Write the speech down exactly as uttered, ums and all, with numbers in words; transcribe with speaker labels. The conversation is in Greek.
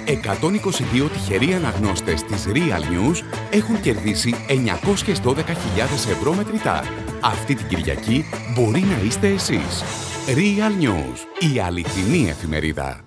Speaker 1: εκατόν είκοσι δύο τυχεροί αναγνώστες της Real News έχουν κερδίσει εννιακόσιες δώδεκα χιλιάδες ευρώ μετρητά. Αυτή την Κυριακή μπορεί να είστε εσείς. Real News, η αληθινή εφημερίδα.